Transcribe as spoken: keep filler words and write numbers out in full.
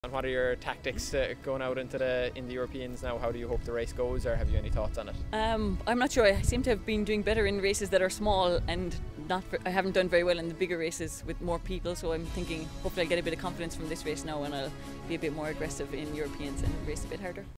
And what are your tactics uh, going out into the in the Europeans now? How do you hope the race goes, or have you any thoughts on it? Um, I'm not sure. I seem to have been doing better in races that are small, and not. I haven't done very well in the bigger races with more people. So I'm thinking hopefully I'll get a bit of confidence from this race now, and I'll be a bit more aggressive in Europeans and race a bit harder.